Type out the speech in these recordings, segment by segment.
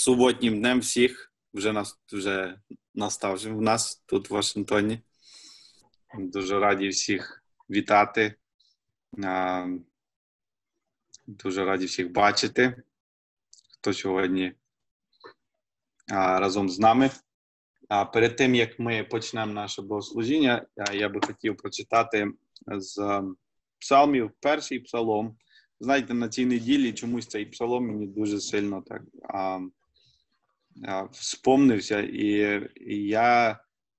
суботнім днем всіх. Вже настав в нас тут в Вашингтоні. Дуже раді всіх вітати. Дуже раді всіх бачити, хто сьогодні разом з нами. Перед тим, як ми почнемо наше богослужіння, я би хотів прочитати з псалмів перший псалом. Знаєте, на цій неділі чомусь цей псалом мені дуже сильно так вспомнився, і я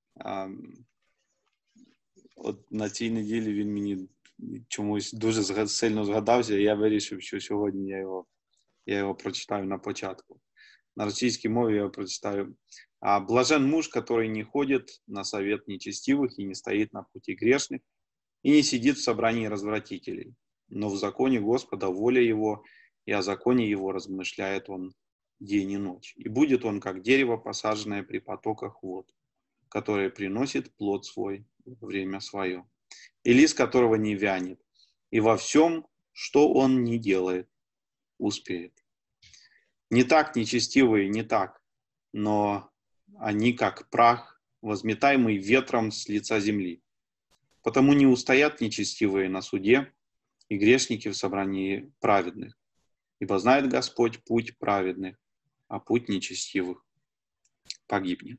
от на цій неділі він мені чомусь дуже сильно згадався, і я вирішив, що сьогодні я його прочитаю на початку. На російській мові я його прочитаю. «Блажен муж, который не ходит на совет нечестивых и не стоит на пути грешных, и не сидит в собрании развратителей, но в законе Господа воля его, и о законе его размышляет он день и ночь. И будет он, как дерево, посаженное при потоках вод, которое приносит плод свой во время свое, и лист которого не вянет, и во всем, что он не делает, успеет. Не так нечестивые, не так, но они, как прах, возметаемый ветром с лица земли. Потому не устоят нечестивые на суде, и грешники в собрании праведных. Ибо знает Господь путь праведных, а путь нечестивых погибнет».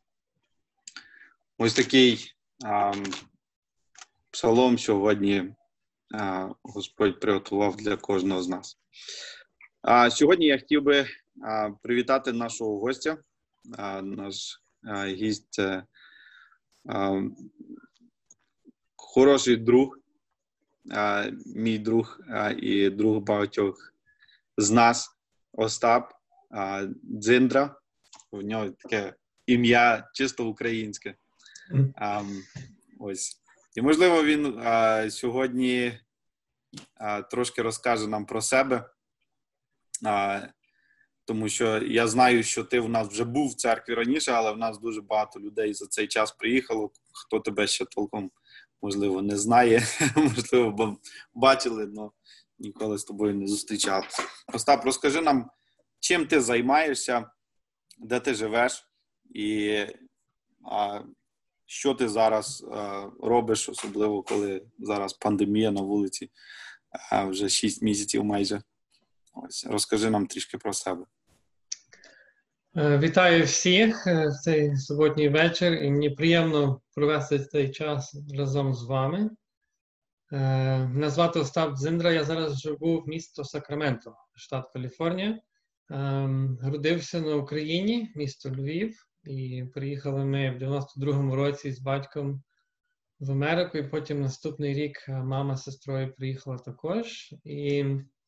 Ось такий псалом сьогодні Господь приготував для кожного з нас. Сьогодні я хотів би привітати нашого гостя. Наш гість хороший друг, мій друг і друг багатьох з нас, Остап Дзиндра. У нього таке ім'я чисто українське. Ось. І, можливо, він сьогодні трошки розкаже нам про себе, тому що я знаю, що ти в нас вже був в церкві раніше, але в нас дуже багато людей за цей час приїхало, хто тебе ще толком, можливо, не знає, можливо, бачили, але ніколи з тобою не зустрічав. Остап, розкажи нам, чим ти займаєшся, де ти живеш і що ти зараз робиш, особливо коли зараз пандемія на вулиці, вже 6 місяців майже. Ось, розкажи нам трішки про себе. Вітаю всіх в цей суботній вечір, і мені приємно провести цей час разом з вами. Мене звати Остап Дзиндра, я зараз живу в місті Сакраменто, штат Каліфорнія. Родився на Україні, місто Львів, і приїхали ми в 92-му році з батьком в Америку, і потім наступний рік мама з сестрою приїхала також. І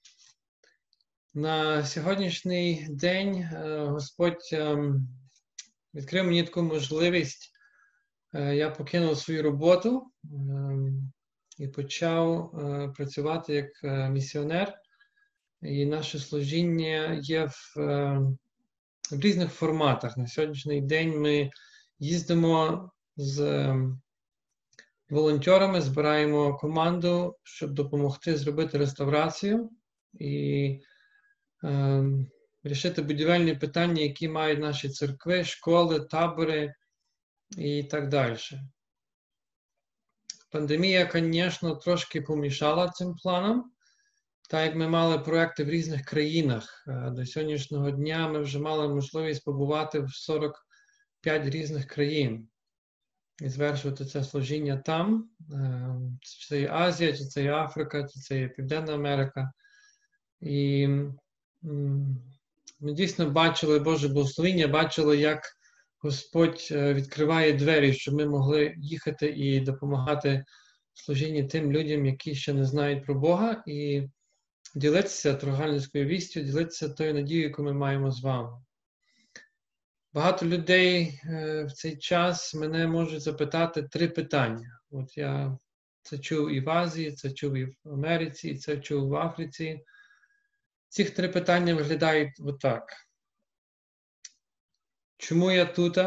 на сьогоднішній день Господь відкрив мені таку можливість. Я покинув свою роботу і почав працювати як місіонер. І наше служіння є в різних форматах. На сьогоднішній день ми їздимо з волонтерами, збираємо команду, щоб допомогти зробити реставрацію і рішити будівельні питання, які мають наші церкви, школи, табори і так далі. Пандемія, звісно, трошки помішала цим планам. Так як ми мали проекти в різних країнах, до сьогоднішнього дня ми вже мали можливість побувати в 45 різних країн і звершувати це служіння там. Чи це є Азія, чи це є Африка, чи це є Південна Америка. І ми дійсно бачили Боже благословення, бачили, як Господь відкриває двері, щоб ми могли їхати і допомагати в служінні тим людям, які ще не знають про Бога, і ділитися трогальницькою вістю, ділитися тою надією, яку ми маємо з вами. Багато людей в цей час мене можуть запитати 3 питання. От я це чув і в Азії, це чув і в Америці, і це чув в Африці. Ці 3 питання виглядають отак. Чому я тут?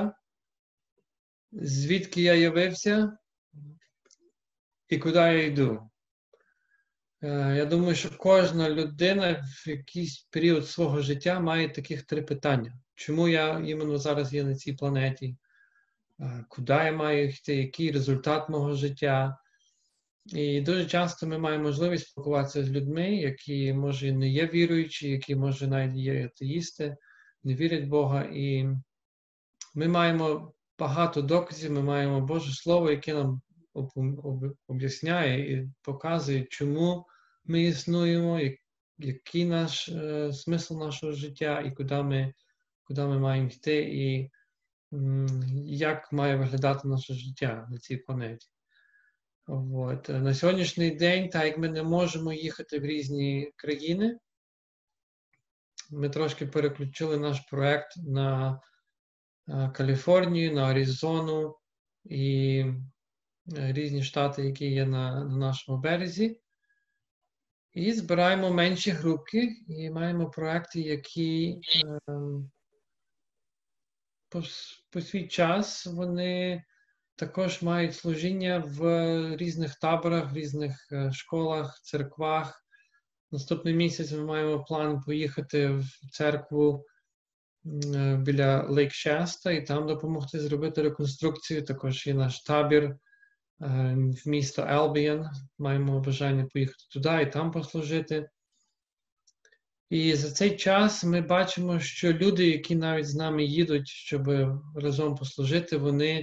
Звідки я явився? І куди я йду? Я думаю, що кожна людина в якийсь період свого життя має таких 3 питання. Чому я іменно зараз є на цій планеті? Куди я маю йти? Який результат мого життя? І дуже часто ми маємо можливість спілкуватися з людьми, які, може, не є віруючі, які, може, навіть є атеїсти, не вірять в Бога. І ми маємо багато доказів, ми маємо Боже Слово, яке нам об'ясняє і показує, чому ми існуємо, який наш смисл нашого життя і куди ми маємо йти, і як має виглядати наше життя на цій планеті. От. На сьогоднішній день, так як ми не можемо їхати в різні країни, ми трошки переключили наш проект на Каліфорнію, на Аризону і різні штати, які є на нашому березі. І збираємо менші групки і маємо проекти, які по свій час вони також мають служіння в різних таборах, в різних школах, церквах. Наступний місяць ми маємо план поїхати в церкву біля Лейк Шеста і там допомогти зробити реконструкцію. Також є наш табір в місто Албіон. Маємо бажання поїхати туди і там послужити. І за цей час ми бачимо, що люди, які навіть з нами їдуть, щоб разом послужити, вони,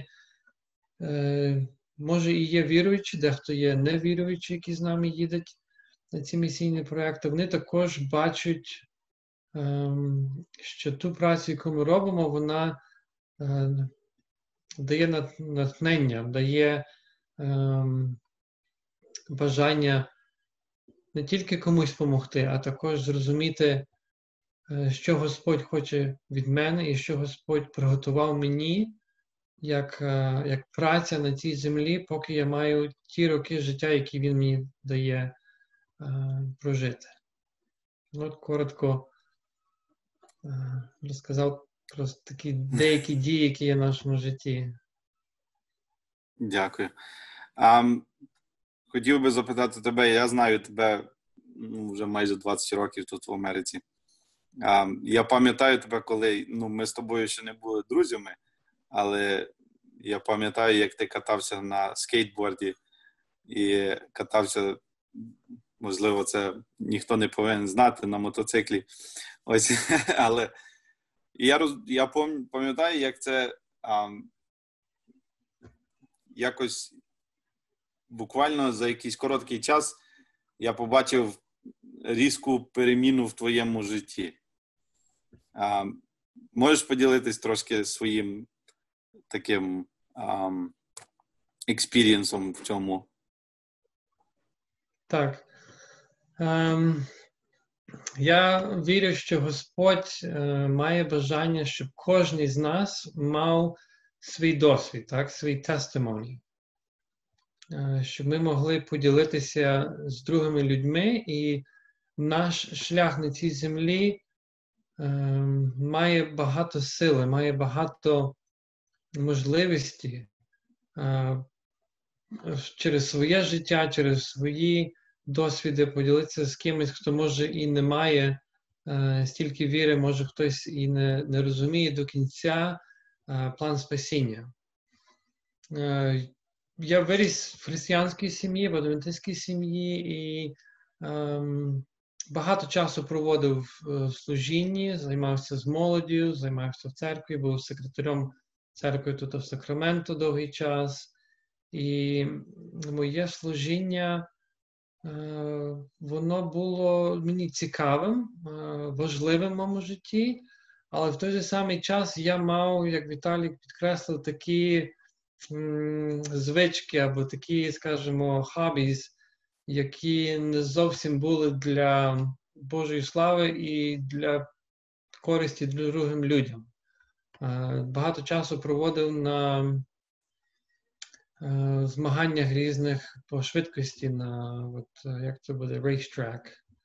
може, і є віруючі, дехто є невіруючі, які з нами їдуть на ці місійні проекти, вони також бачать, що ту працю, яку ми робимо, вона дає натхнення, дає бажання не тільки комусь допомогти, а також зрозуміти, що Господь хоче від мене і що Господь приготував мені, як праця на цій землі, поки я маю ті роки життя, які Він мені дає прожити. От коротко розказав про такі деякі дії, які є в нашому житті. Дякую. Хотів би запитати тебе, я знаю тебе вже майже 20 років тут в Америці. Я пам'ятаю тебе, коли ми з тобою ще не були друзями, але я пам'ятаю, як ти катався на скейтборді і катався, можливо, це ніхто не повинен знати, на мотоциклі. Ось, але я пам'ятаю, як це якось буквально за якийсь короткий час я побачив різку переміну в твоєму житті. Можеш поділитись трошки своїм таким експірієнсом в цьому? Так. Я вірю, що Господь має бажання, щоб кожен з нас мав свій досвід, так, свій testimony. Щоб ми могли поділитися з другими людьми, і наш шлях на цій землі має багато сили, має багато можливості через своє життя, через свої досвіди поділитися з кимось, хто, може, і не має стільки віри, може, хтось і не розуміє до кінця план спасіння. Я виріс в християнській сім'ї, в адвентистській сім'ї і багато часу проводив в служінні, займався з молоддю, займався в церкві, був секретарем церкви тут в Сакраменто довгий час. І моє служіння, воно було мені цікавим, важливим в моєму житті, але в той же самий час я мав, як Віталік підкреслив, такі звички або такі, скажімо, хоббіс, які не зовсім були для Божої слави і для користі другим людям. Багато часу проводив на змаганнях різних по швидкості, як це буде, racetrack,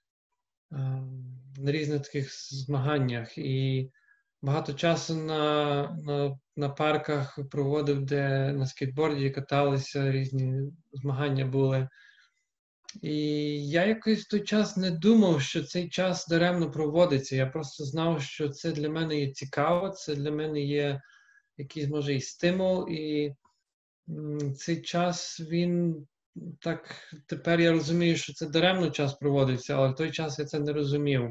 на різних таких змаганнях. І багато часу на парках проводив, де на скейтборді каталися, різні змагання були. І я якось в той час не думав, що цей час даремно проводиться. Я просто знав, що це для мене є цікаво, це для мене є якийсь, може, і стимул. І цей час, він так, тепер я розумію, що це даремно час проводиться, але в той час я це не розумів.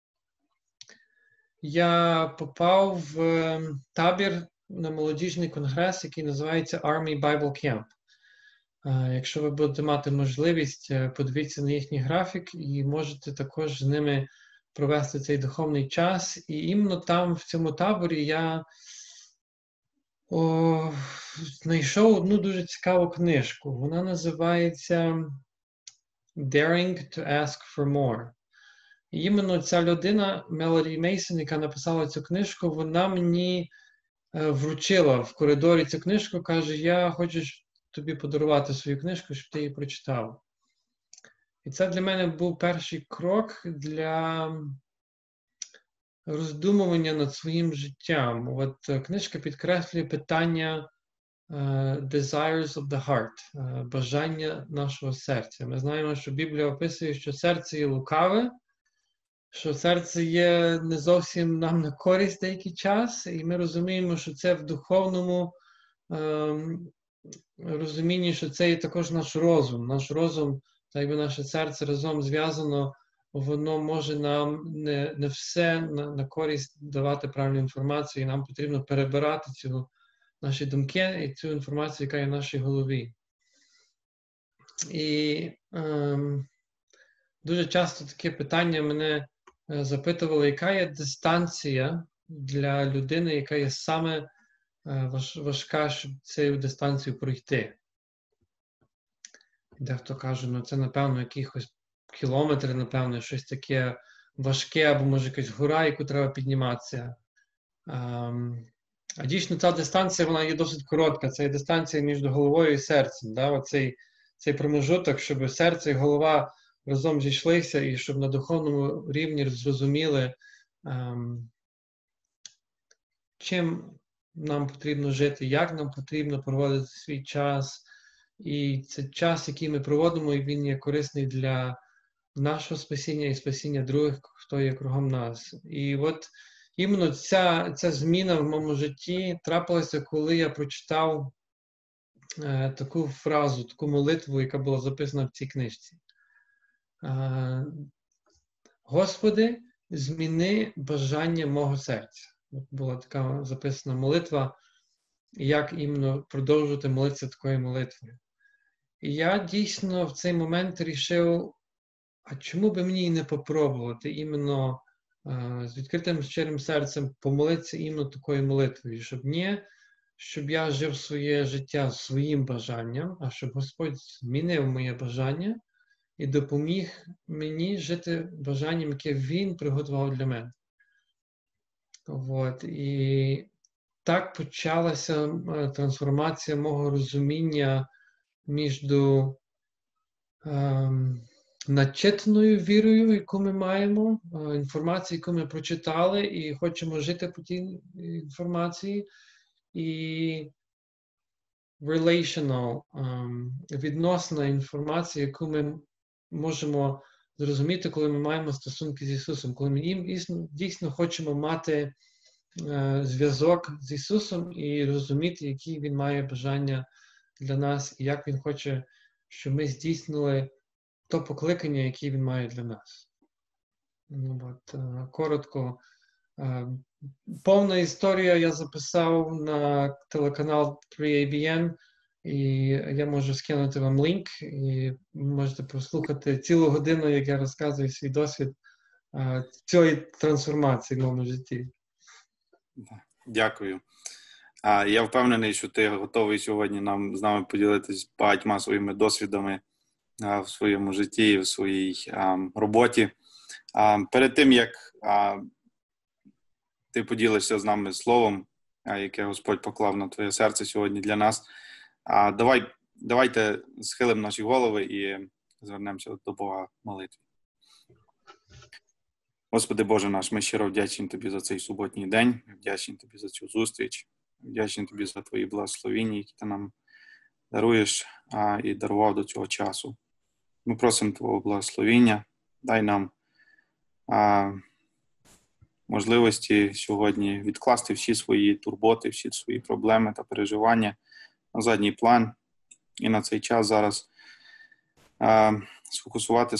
Я попав в табір на молодіжний конгрес, який називається Army Bible Camp. Якщо ви будете мати можливість, подивіться на їхній графік і можете також з ними провести цей духовний час. І іменно там, в цьому таборі, я знайшов одну дуже цікаву книжку. Вона називається Daring to Ask for More. І іменно ця людина, Мелоді Мейсон, яка написала цю книжку, вона мені вручила в коридорі цю книжку, каже, я хочу тобі подарувати свою книжку, щоб ти її прочитав. І це для мене був перший крок для роздумування над своїм життям. От книжка підкреслює питання desires of the heart, бажання нашого серця. Ми знаємо, що Біблія описує, що серце є лукаве, що серце є не зовсім нам на користь деякий час, і ми розуміємо, що це в духовному розумінні, що це є також наш розум. Наш розум, так якби наше серце разом зв'язано, воно може нам не все на користь давати правильну інформацію, і нам потрібно перебирати наші думки і цю інформацію, яка є в нашій голові. І дуже часто таке питання мене запитували, яка є дистанція для людини, яка є саме важка, щоб цю дистанцію пройти. Дехто каже, ну це, напевно, якихось кілометри, напевно, щось таке важке, або, може, якась гора, яку треба підніматися. А дійсно, ця дистанція, вона є досить коротка. Це є дистанція між головою і серцем. Да? Оцей промежуток, щоб серце і голова разом зійшлися, і щоб на духовному рівні зрозуміли, чим нам потрібно жити, як нам потрібно проводити свій час. І це час, який ми проводимо, і він є корисний для нашого спасіння і спасіння других, хто є кругом нас. І от іменно ця зміна в моєму житті трапилася, коли я прочитав таку фразу, таку молитву, яка була записана в цій книжці. Господи, зміни бажання мого серця. Була така записана молитва, як іменно продовжувати молитися такою молитвою. І я дійсно в цей момент вирішив, а чому би мені і не попробувати іменно з відкритим щирим серцем помолитися іменно такою молитвою, щоб я жив своє життя своїм бажанням, а щоб Господь змінив моє бажання і допоміг мені жити бажанням, яке Він приготував для мене. От. І так почалася трансформація мого розуміння між начитаною вірою, яку ми маємо, інформацією, яку ми прочитали, і хочемо жити по тій інформації, і relational, відносна інформація, яку ми можемо зрозуміти, коли ми маємо стосунки з Ісусом, коли ми дійсно хочемо мати зв'язок з Ісусом і розуміти, які Він має бажання для нас, і як Він хоче, щоб ми здійснили то покликання, яке Він має для нас. Коротко. Повна історія я записав на телеканал 3ABN, і я можу скинути вам лінк, і можете послухати цілу годину, як я розказую свій досвід цієї трансформації в моєму житті. Дякую. Я впевнений, що ти готовий сьогодні з нами поділитись багатьма своїми досвідами в своєму житті і в своїй роботі. Перед тим, як ти поділишся з нами словом, яке Господь поклав на твоє серце сьогодні для нас, давайте схилимо наші голови і звернемося до Бога в молитві. Господи Боже наш, ми щиро вдячні Тобі за цей суботній день, вдячні Тобі за цю зустріч, вдячні Тобі за Твої благословіння, які Ти нам даруєш і дарував до цього часу. Ми просимо Твого благословіння. Дай нам можливості сьогодні відкласти всі свої турботи, всі свої проблеми та переживання на задній план. І на цей час зараз сфокусувати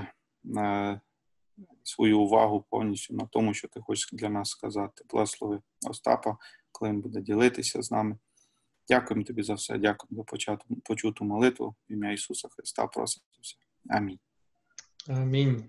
свою увагу повністю на тому, що Ти хочеш для нас сказати. Благослови Остапа, коли він буде ділитися з нами. Дякуємо Тобі за все. Дякуємо за почуту молитву. В ім'я Ісуса Христа просимо все. Амінь. Амінь.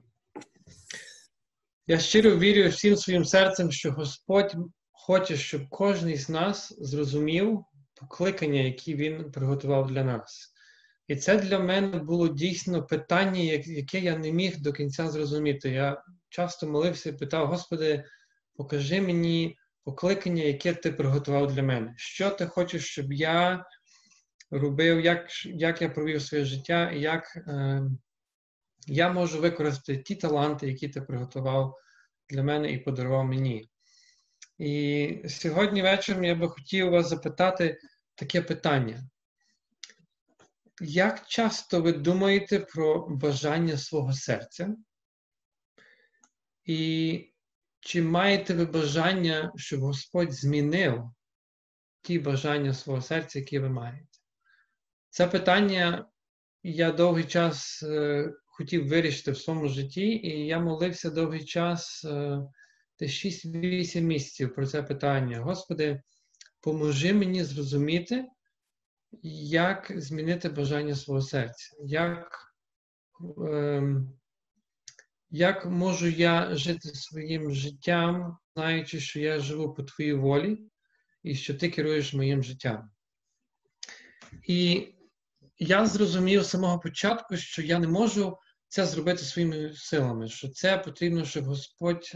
Я щиро вірю всім своїм серцем, що Господь хоче, щоб кожен з нас зрозумів покликання, яке Він приготував для нас. І це для мене було дійсно питання, яке я не міг до кінця зрозуміти. Я часто молився і питав: Господи, покажи мені покликання, яке Ти приготував для мене. Що Ти хочеш, щоб я робив, як я провів своє життя, і як я можу використати ті таланти, які Ти приготував для мене і подарував мені. І сьогодні вечором я би хотів вас запитати таке питання. Як часто ви думаєте про бажання свого серця? І чи маєте ви бажання, щоб Господь змінив ті бажання свого серця, які ви маєте? Це питання я довгий час хотів вирішити в своєму житті, і я молився довгий час, десь 6-8 місяців про це питання. Господи, поможи мені зрозуміти, як змінити бажання свого серця. Як можу я жити своїм життям, знаючи, що я живу по Твоїй волі і що Ти керуєш моїм життям. І я зрозумів з самого початку, що я не можу це зробити своїми силами, що це потрібно, щоб Господь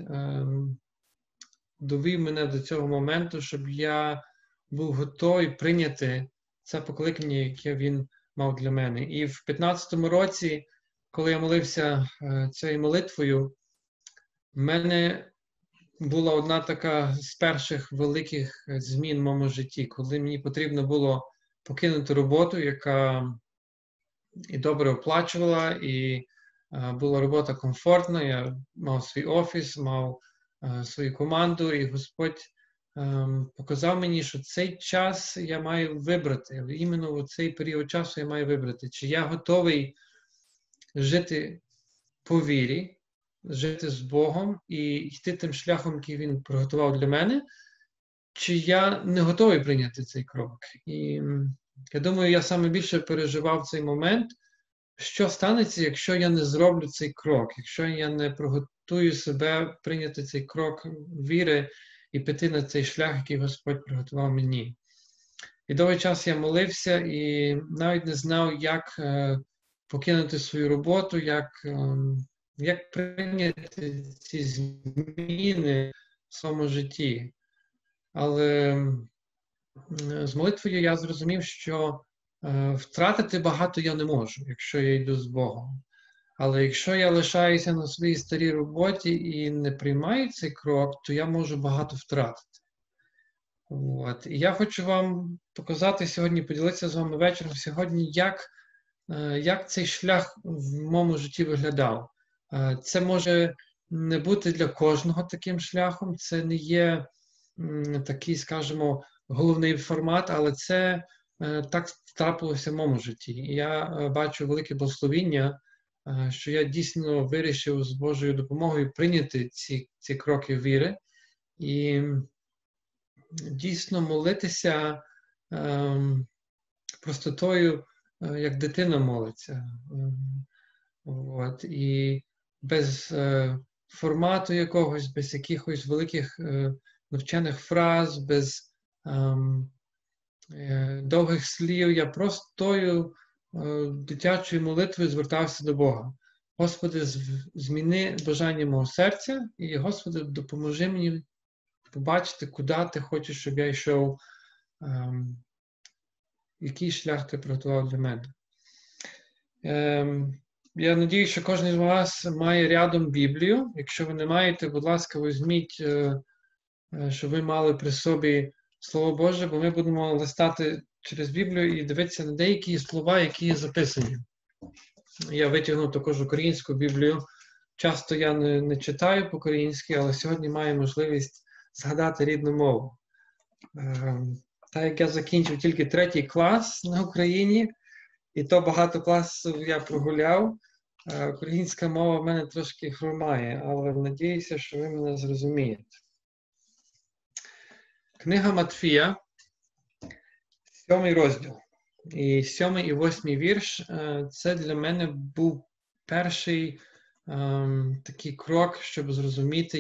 довів мене до цього моменту, щоб я був готовий прийняти це покликання, яке Він мав для мене. І в 15-му році, коли я молився цією молитвою, в мене була одна така з перших великих змін в моєму житті, коли мені потрібно було покинути роботу, яка і добре оплачувала, і була робота комфортна, я мав свій офіс, мав свою команду, і Господь показав мені, що цей час я маю вибрати, іменно в цей період часу я маю вибрати, чи я готовий жити по вірі, жити з Богом і йти тим шляхом, який Він приготував для мене, чи я не готовий прийняти цей крок. І я думаю, я саме більше переживав цей момент, що станеться, якщо я не зроблю цей крок, якщо я не приготую себе прийняти цей крок віри і піти на цей шлях, який Господь приготував мені. І довгий час я молився і навіть не знав, як покинути свою роботу, як прийняти ці зміни в своєму житті. Але з молитвою я зрозумів, що втратити багато я не можу, якщо я йду з Богом. Але якщо я лишаюся на своїй старій роботі і не приймаю цей крок, то я можу багато втратити. От. І я хочу вам показати сьогодні, поділитися з вами вечором сьогодні, як цей шлях в моєму житті виглядав. Це може не бути для кожного таким шляхом, це не є такий, скажімо, головний формат, але це так трапилося в моєму житті. І я бачу велике благословіння, що я дійсно вирішив з Божою допомогою прийняти ці кроки віри і дійсно молитися простотою, як дитина молиться. От. І без формату якогось, без якихось великих навчених фраз, без довгих слів, я простою дитячою молитвою звертався до Бога. Господи, зміни бажання мого серця, і, Господи, допоможи мені побачити, куди Ти хочеш, щоб я йшов, який шлях Ти приготував для мене. Я надію, що кожен з вас має рядом Біблію. Якщо ви не маєте, будь ласка, візьміть, щоб ви мали при собі Слово Боже, бо ми будемо листати через Біблію і дивитися на деякі слова, які є записані. Я витягнув також українську Біблію. Часто я не читаю по-українськи, але сьогодні маю можливість згадати рідну мову. Так як я закінчив тільки 3 клас на Україні, і то багато класів я прогуляв, українська мова в мене трошки хромає, але надіюся, що ви мене зрозумієте. Книга Матфія, 7 розділ. І 7 і 8 вірш – це для мене був перший такий крок, щоб зрозуміти,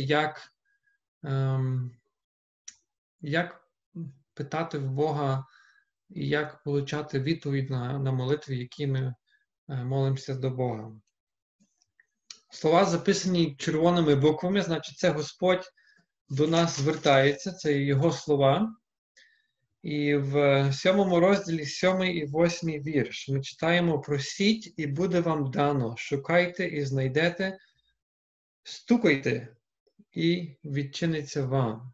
як питати в Бога і як отримати відповідь на молитви, які ми молимося до Бога. Слова записані червоними буквами, значить, це Господь до нас звертається, це Його слова. І в 7 розділі 7 і 8 вірш ми читаємо: «Просіть, і буде вам дано, шукайте і знайдете, стукайте, і відчиниться вам».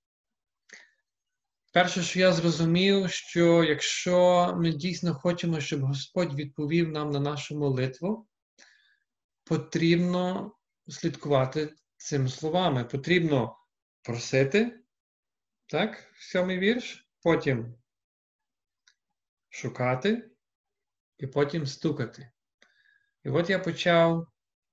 Перше, що я зрозумів, що якщо ми дійсно хочемо, щоб Господь відповів нам на нашу молитву, потрібно слідкувати цими словами. Потрібно просити, так, 7 вірш, потім шукати і потім стукати. І от я почав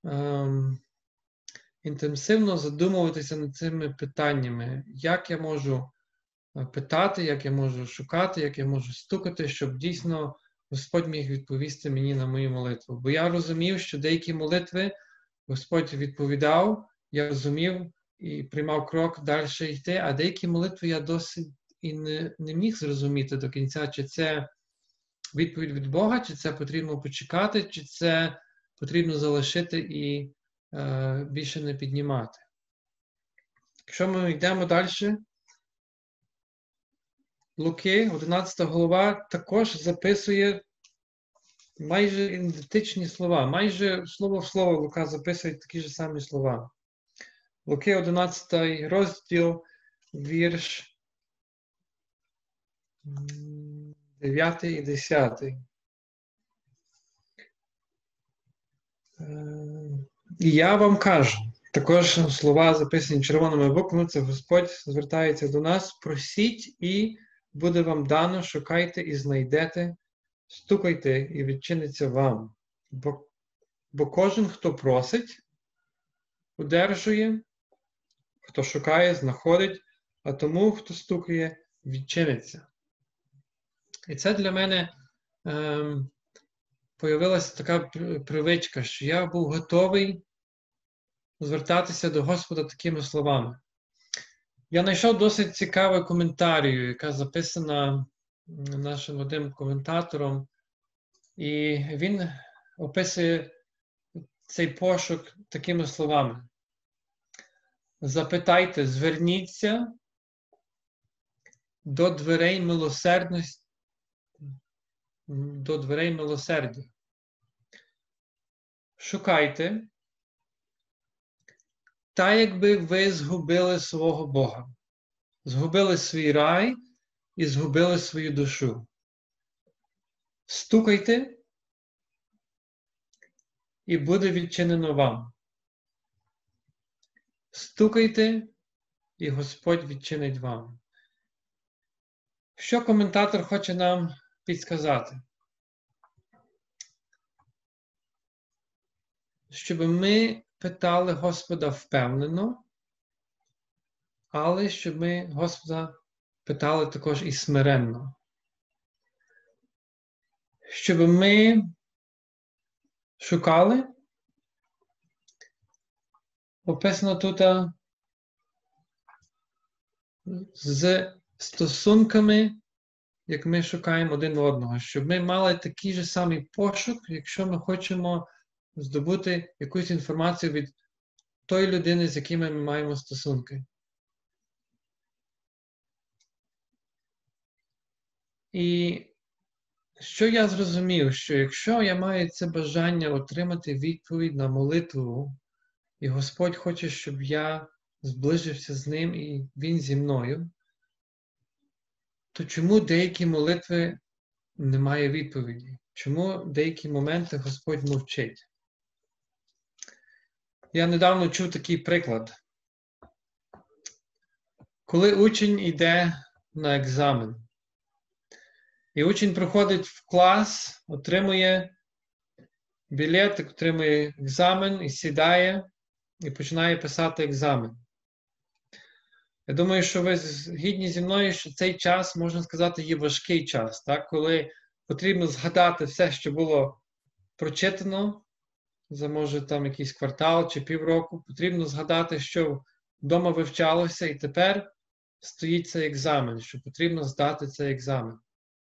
інтенсивно задумуватися над цими питаннями. Як я можу питати, як я можу шукати, як я можу стукати, щоб дійсно Господь міг відповісти мені на мою молитву. Бо я розумів, що деякі молитви Господь відповідав, я розумів і приймав крок далі йти, а деякі молитви я досить і не міг зрозуміти до кінця, чи це відповідь від Бога, чи це потрібно почекати, чи це потрібно залишити і більше не піднімати. Якщо ми йдемо далі, Луки, 11 глава, також записує майже ідентичні слова. Майже слово в слово Лука записує такі ж самі слова. Луки, 11 розділ, вірш 9 і 10. І я вам кажу, також слова записані червоними буквами, це Господь звертається до нас: просіть і буде вам дано, шукайте і знайдете, стукайте і відчиниться вам. Бо кожен, хто просить, одержує, хто шукає, знаходить, а тому, хто стукає, відчиниться. І це для мене появилася така привичка, що я був готовий звертатися до Господа такими словами. Я знайшов досить цікаву коментарію, яка записана нашим одним коментатором, і він описує цей пошук такими словами: запитайте, зверніться до дверей милосердності, до дверей милосердя. Шукайте, та якби ви згубили свого Бога, згубили свій рай і згубили свою душу. Стукайте, і буде відчинено вам. Стукайте, і Господь відчинить вам. Що коментатор хоче нам підсказати? Щоб ми питали Господа впевнено, але щоб ми Господа питали також і смиренно. Щоб ми шукали, описано тут, з стосунками, як ми шукаємо один одного. Щоб ми мали такий же самий пошук, якщо ми хочемо здобути якусь інформацію від тої людини, з якими ми маємо стосунки. І що я зрозумів, що якщо я маю це бажання отримати відповідь на молитву, і Господь хоче, щоб я зближився з Ним і Він зі мною, то чому деякі молитви немає відповіді? Чому деякі моменти Господь мовчить? Я недавно чув такий приклад. Коли учень йде на екзамен, і учень приходить в клас, отримує білет, отримує екзамен і сідає, і починає писати екзамен. Я думаю, що ви згідні зі мною, що цей час, можна сказати, є важкий час, так? Коли потрібно згадати все, що було прочитано, за, може, там якийсь квартал чи півроку, потрібно згадати, що вдома вивчалося, і тепер стоїть цей екзамен, що потрібно здати цей екзамен.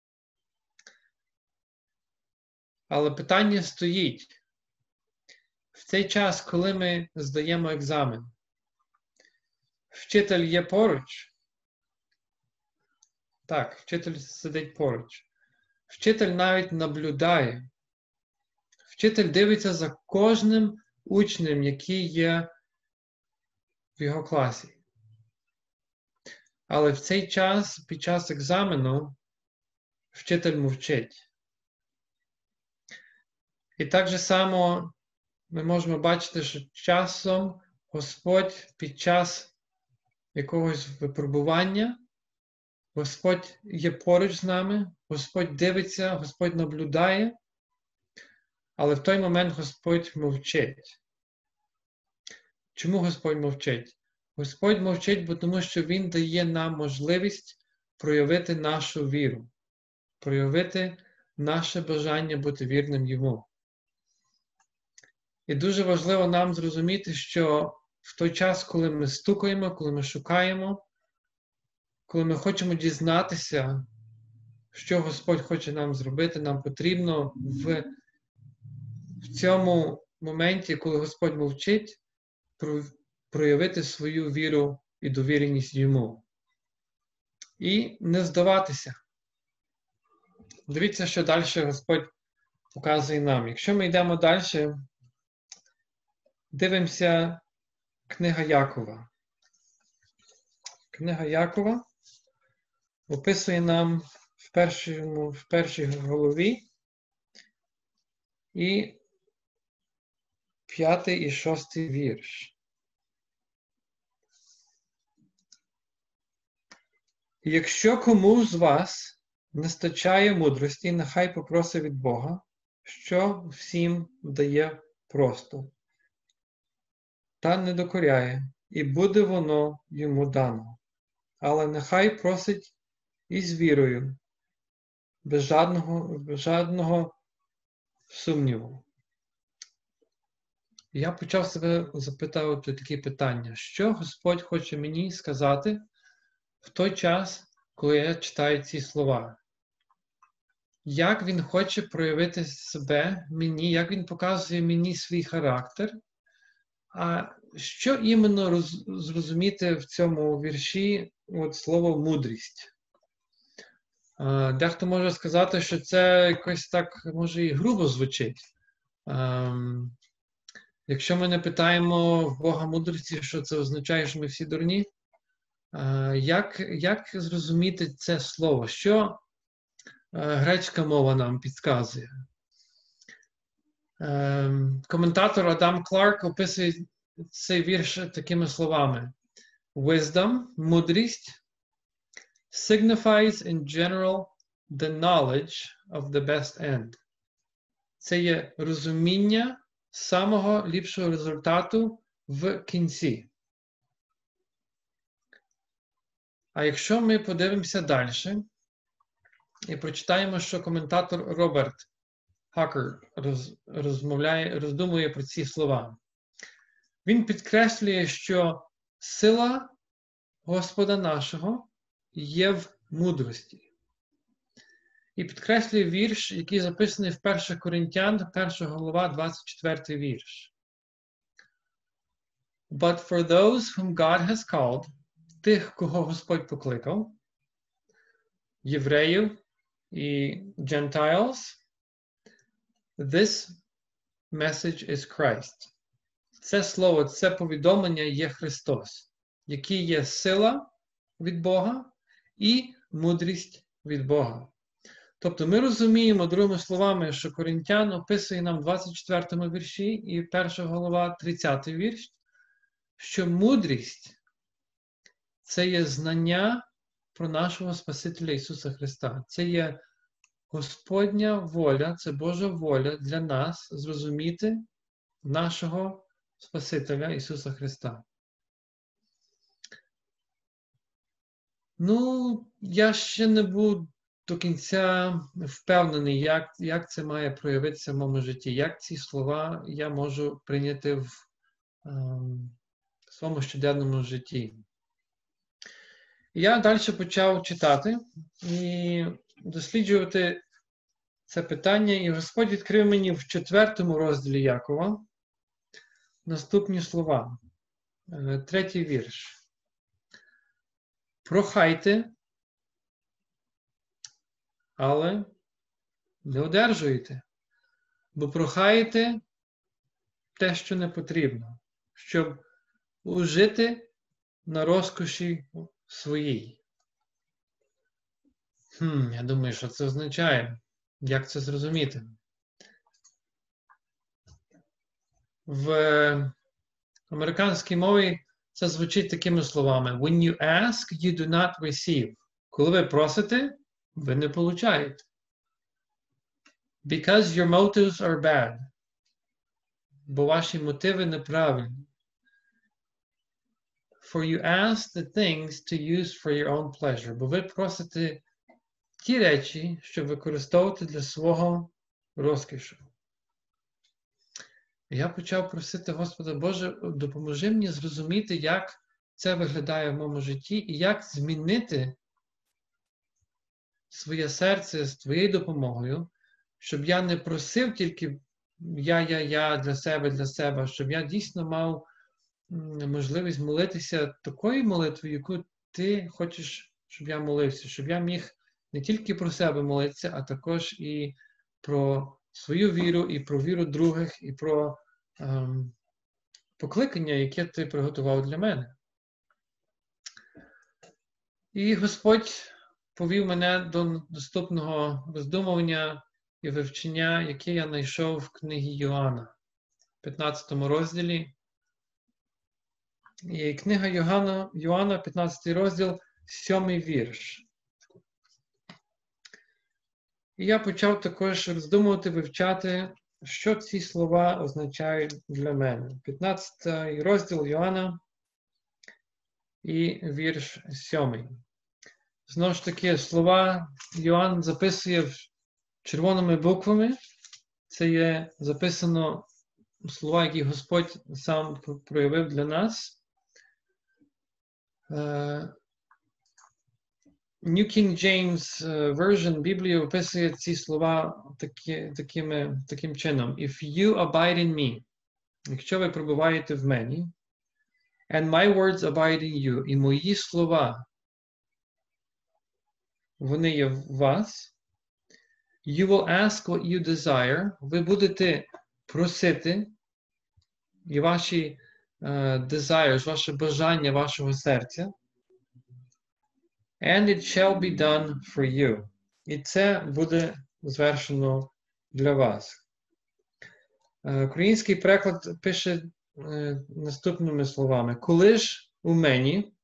Але питання стоїть. В цей час, коли ми здаємо екзамен, вчитель є поруч? Так, вчитель сидить поруч. Вчитель навіть наблюдає. Вчитель дивиться за кожним учнем, який є в його класі. Але в цей час, під час екзамену, вчитель мовчить. І так же само ми можемо бачити, що часом Господь під час якогось випробування, Господь є поруч з нами, Господь дивиться, Господь наблюдає, але в той момент Господь мовчить. Чому Господь мовчить? Господь мовчить, бо тому що Він дає нам можливість проявити нашу віру, проявити наше бажання бути вірним Йому. І дуже важливо нам зрозуміти, що в той час, коли ми стукаємо, коли ми шукаємо, коли ми хочемо дізнатися, що Господь хоче нам зробити, нам потрібно в цьому моменті, коли Господь мовчить, проявити свою віру і довіреність Йому. І не здаватися. Дивіться, що далі Господь показує нам. Якщо ми йдемо далі, дивимося книга Якова. Книга Якова описує нам в першій голові і 5 і 6 вірш. Якщо кому з вас не стачає мудрості, нехай попросить від Бога, що всім дає просто, та не докоряє, і буде воно йому дано. Але нехай просить із вірою, без жодного сумніву. Я почав себе запитувати такі питання. Що Господь хоче мені сказати в той час, коли я читаю ці слова? Як Він хоче проявити себе мені, як Він показує мені свій характер? А що іменно зрозуміти в цьому вірші слово «мудрість»? Дехто може сказати, що це якось так, може, і грубо звучить. Якщо ми не питаємо в Бога мудрості, що це означає, що ми всі дурні? Як зрозуміти це слово? Що грецька мова нам підказує? Коментатор Адам Кларк описує цей вірш такими словами. Wisdom, мудрість, signifies in general the knowledge of the best end. Це є розуміння самого ліпшого результату в кінці. А якщо ми подивимося далі і прочитаємо, що коментатор Роберт Хакер роздумує про ці слова. Він підкреслює, що сила Господа нашого є в мудрості. І підкреслює вірш, який записаний в 1 Коринтян, 1 глава, 24 вірш. But for those whom God has called, тих, кого Господь покликав, євреїв і Gentiles, this message is Christ. Це слово, це повідомлення є Христос, який є сила від Бога і мудрість від Бога. Тобто ми розуміємо, другими словами, що Коринтян описує нам в 24 вірші і 1 глава, 30 вірш, що мудрість – це є знання про нашого Спасителя Ісуса Христа. Це є Господня воля, це Божа воля для нас зрозуміти нашого Спасителя Ісуса Христа. Ну, я ще не був до кінця впевнений, як це має проявитися в моєму житті, як ці слова я можу прийняти в своєму щоденному житті. Я далі почав читати і досліджувати це питання, і Господь відкрив мені в 4 розділі Якова наступні слова. 3 вірш. Прохайте, але не одержуєте, бо прохаєте те, що не потрібно, щоб ужити на розкоші своїй. Я думаю, що це означає? Як це зрозуміти? В американській мові це звучить такими словами. When you ask, you do not receive. Коли ви просите, ви не получаєте. Because your motives are bad. Бо ваші мотиви неправильні. For you ask the things to use for your own pleasure. Бо ви просите ті речі, щоб використовувати для свого розкішу. Я почав просити Господа, Боже, допоможи мені зрозуміти, як це виглядає в моєму житті і як змінити своє серце з Твоєю допомогою, щоб я не просив тільки я для себе, щоб я дійсно мав можливість молитися такою молитвою, яку Ти хочеш, щоб я молився, щоб я міг не тільки про себе молитися, а також і про свою віру, і про віру других, і про покликання, яке Ти приготував для мене. І Господь повів мене до наступного роздумування і вивчення, яке я знайшов в книгі Йоанна, в 15 розділі. І книга Йоанна, 15 розділ, 7 вірш. І я почав також роздумувати, вивчати, що ці слова означають для мене. 15 розділ Йоанна і вірш 7. Знову ж таки, слова Йоанн записує червоними буквами. Це є записано слова, які Господь сам проявив для нас. New King James Version Біблії описує ці слова таким чином. If you abide in me, якщо ви перебуваєте в мені, and my words abide in you, і мої слова, вони є в вас, you will ask what you desire, ви будете просити, і ваші desires, ваше бажання вашого серця, and it shall be done for you. І це буде звершено для вас. Український переклад пише наступними словами. Коли ж у мені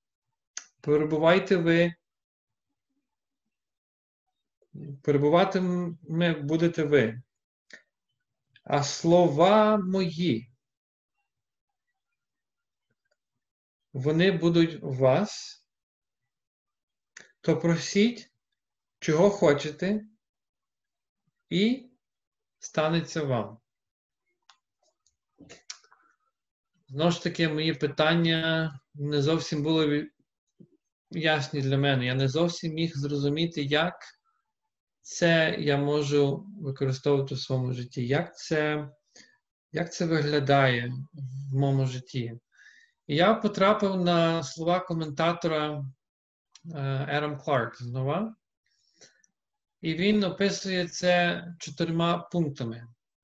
перебуватиме будете ви, а слова мої, вони будуть у вас, то просіть, чого хочете, і станеться вам. Знову ж таки, мої питання не зовсім були ясні для мене. Я не зовсім міг зрозуміти, як це я можу використовувати в своєму житті. Як це виглядає в моєму житті. І я потрапив на слова коментатора Ерам Кларк знову. І він описує це 4 пунктами.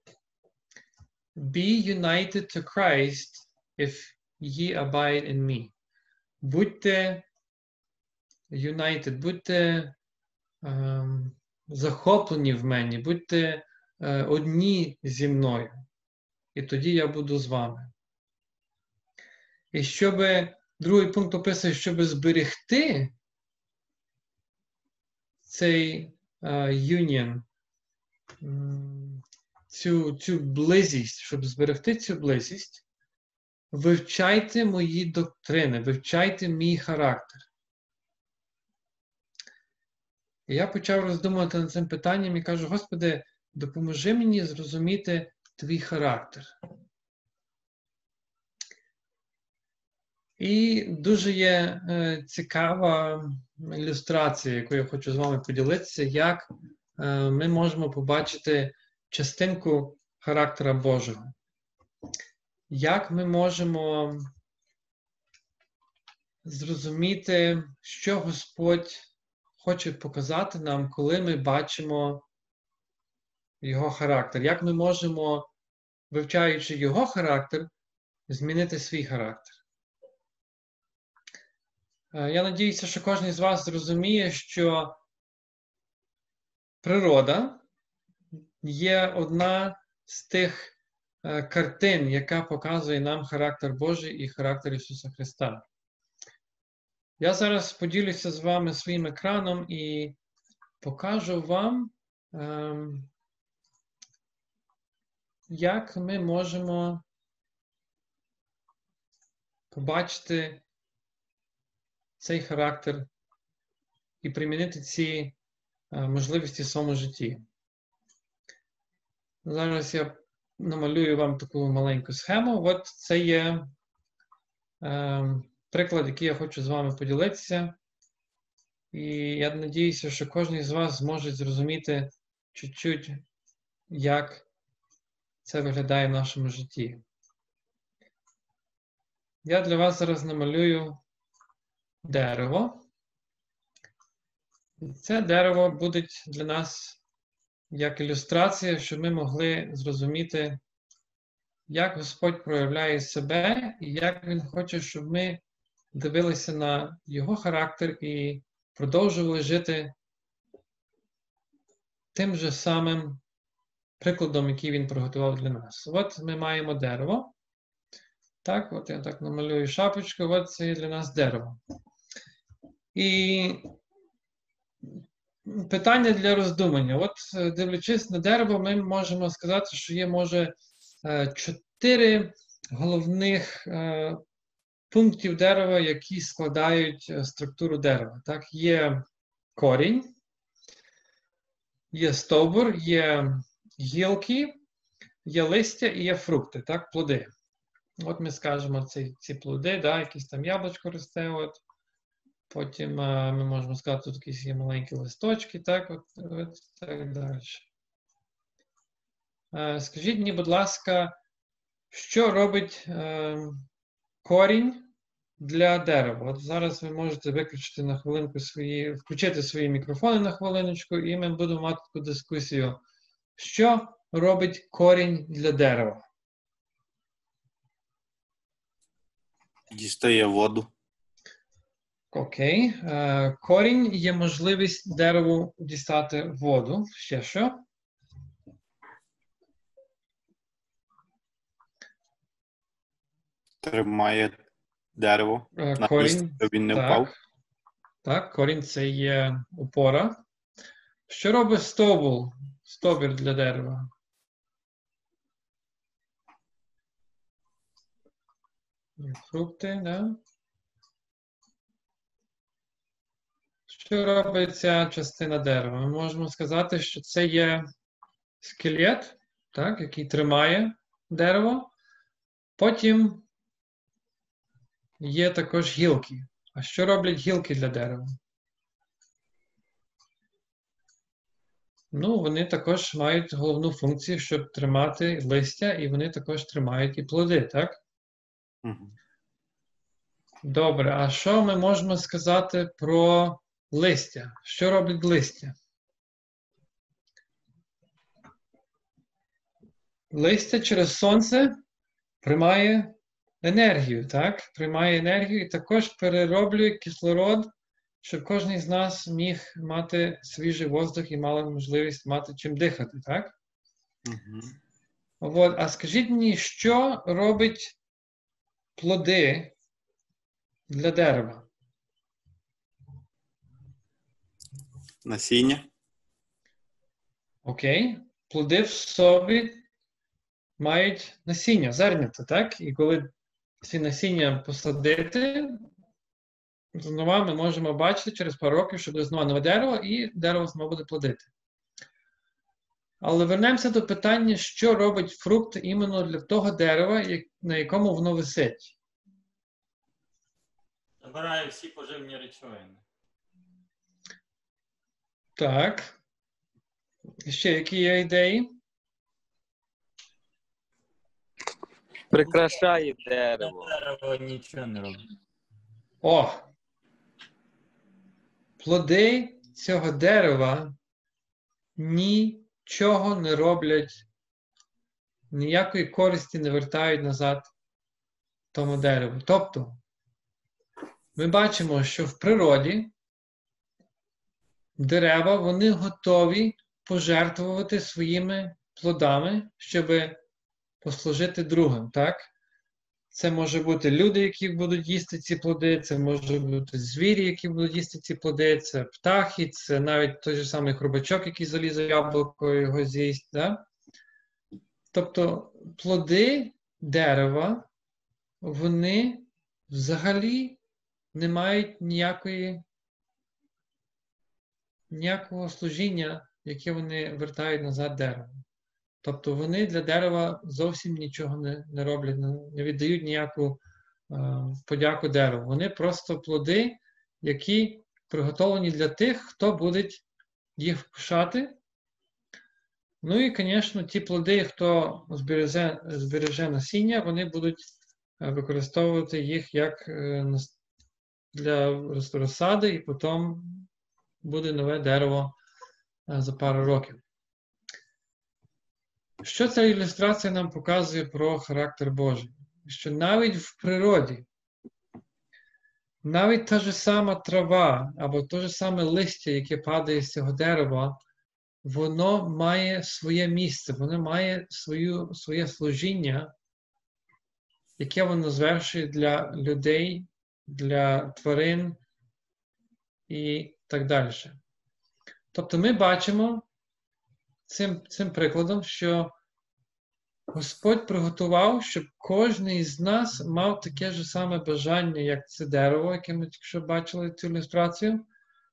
Be united to Christ if ye abide in me. Будьте united, будьте захоплені в мені, будьте одні зі мною. І тоді я буду з вами. І другий пункт описує, щоб зберегти цей union, цю близість, щоб зберегти цю близість, вивчайте мої доктрини, вивчайте мій характер. І я почав роздумувати над цим питанням і кажу: Господи, допоможи мені зрозуміти твій характер. І дуже є цікава ілюстрація, яку я хочу з вами поділитися, як ми можемо побачити частинку характера Божого. Як ми можемо зрозуміти, що Господь хоче показати нам, коли ми бачимо Його характер. Як ми можемо, вивчаючи Його характер, змінити свій характер. Я надіюся, що кожен з вас зрозуміє, що природа є одна з тих картин, яка показує нам характер Божий і характер Ісуса Христа. Я зараз поділюся з вами своїм екраном і покажу вам, як ми можемо побачити цей характер і примінити ці можливості в своєму житті. Зараз я намалюю вам таку маленьку схему. От це є приклад, який я хочу з вами поділитися. І я надіюся, що кожен з вас зможе зрозуміти чуть-чуть, як це виглядає в нашому житті. Я для вас зараз намалюю дерево. І це дерево буде для нас як ілюстрація, щоб ми могли зрозуміти, як Господь проявляє себе і як Він хоче, щоб ми дивилися на Його характер і продовжували жити тим же самим прикладом, який Він приготував для нас. От ми маємо дерево. Так, от я так намалюю шапочку, от це є для нас дерево. І питання для роздумання. От, дивлячись на дерево, ми можемо сказати, що є, може, 4 головних пунктів дерева, які складають структуру дерева. Так, є корінь, є стовбур, є гілки, є листя і є фрукти, так, плоди. От ми скажемо ці плоди, да, якісь там яблучко росте, от. Потім ми можемо сказати, тут якісь є маленькі листочки, так, от так далі. Скажіть мені, будь ласка, що робить корінь для дерева? От зараз ви можете виключити на хвилинку включити свої мікрофони на хвилиночку, і ми будемо мати таку дискусію. Що робить корінь для дерева? Дістає воду. Окей. Корінь є можливість дереву дістати воду. Ще що? Тримає дерево. Корінь, щоб він не впав. Так, корінь це є опора. Що робить стовбур для дерева? Фрукти, да? Що робить ця частина дерева? Ми можемо сказати, що це є скелет, так, який тримає дерево. Потім є також гілки. А що роблять гілки для дерева? Ну, вони також мають головну функцію, щоб тримати листя, і вони також тримають і плоди, так? Угу. Добре, а що ми можемо сказати про листя? Що роблять листя? Листя через сонце приймає енергію, так? Приймає енергію і також перероблює кислород щоб кожен з нас міг мати свіжий воздух і мали можливість мати чим дихати, так? От, а скажіть мені, що робить плоди для дерева? Насіння. Окей. Плоди в собі мають насіння, зернята, так? І коли ці насіння посадити, знову ми можемо бачити через пару років, що буде знову нове дерево, і дерево знову буде плодити. Але вернемося до питання, що робить фрукт іменно для того дерева, на якому воно висить. Забирає всі поживні речовини. Так. Ще які є ідеї? Прикрашає дерево. Дерево нічого не робить. О! Плоди цього дерева нічого не роблять, ніякої користі не вертають назад тому дереву. Тобто, ми бачимо, що в природі дерева, вони готові пожертвувати своїми плодами, щоб послужити другим, так? Це може бути люди, які будуть їсти ці плоди, це може бути звірі, які будуть їсти ці плоди, це птахи, це навіть той же самий хробачок, який залізе в яблуко і його з'їсть. Да? Тобто плоди дерева, вони взагалі не мають ніякого служіння, яке вони вертають назад дереву. Тобто вони для дерева зовсім нічого не роблять, не віддають ніяку подяку дереву. Вони просто плоди, які приготовлені для тих, хто буде їх вкушати. Ну і, звісно, ті плоди, хто збереже насіння, вони будуть використовувати їх як для розсади, і потім буде нове дерево за пару років. Що ця ілюстрація нам показує про характер Божий? Що навіть в природі, навіть та ж сама трава або те ж саме листя, яке падає з цього дерева, воно має своє місце, воно має своє служіння, яке воно звершує для людей, для тварин і так далі. Тобто ми бачимо цим прикладом, що Господь приготував, щоб кожен із нас мав таке ж саме бажання, як це дерево, яке ми тільки що бачили цю ілюстрацію,